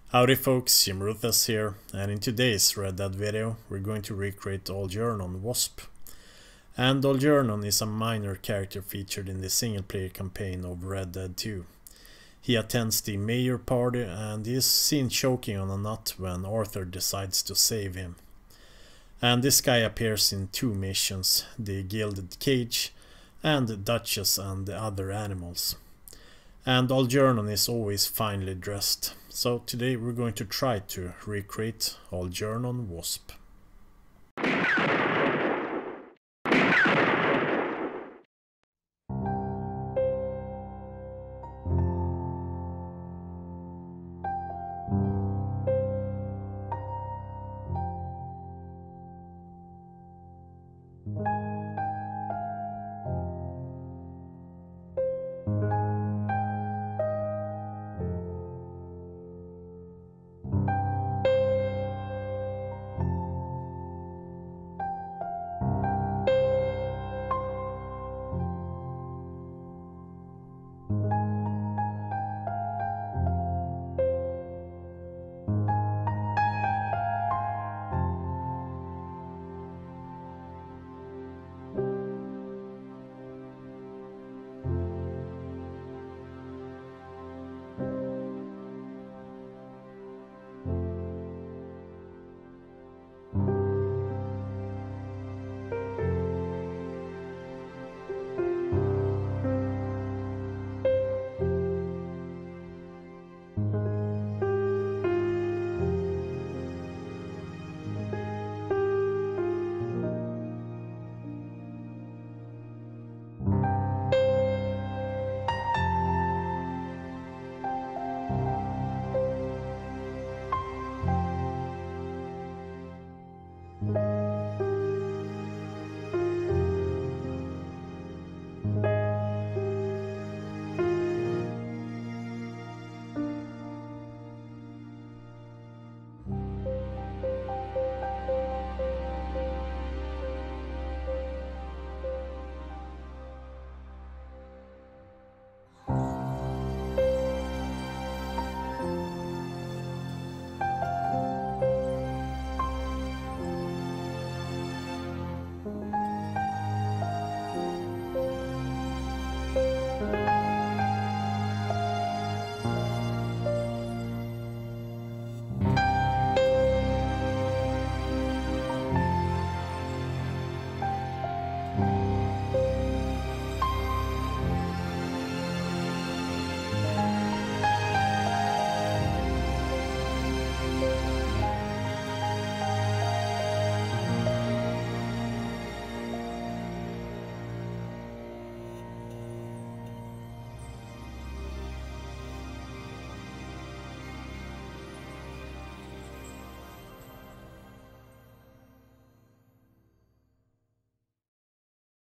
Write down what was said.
Howdy folks, JimRuthless here, and in today's Red Dead video we're going to recreate Algernon Wasp. And Algernon is a minor character featured in the single player campaign of Red Dead 2. He attends the mayor party and is seen choking on a nut when Arthur decides to save him. And this guy appears in two missions, the Gilded Cage and the Duchess and the other animals. And Algernon is always finely dressed. So today we're going to try to recreate Algernon Wasp.